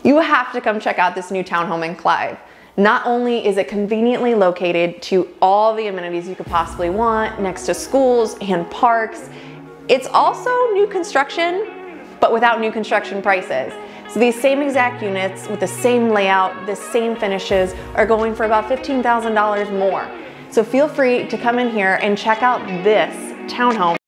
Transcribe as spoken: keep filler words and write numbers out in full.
You have to come check out this new townhome in Clive. Not only is it conveniently located to all the amenities you could possibly want, next to schools and parks, it's also new construction, but without new construction prices. So these same exact units with the same layout, the same finishes are going for about fifteen thousand dollars more. So feel free to come in here and check out this townhome.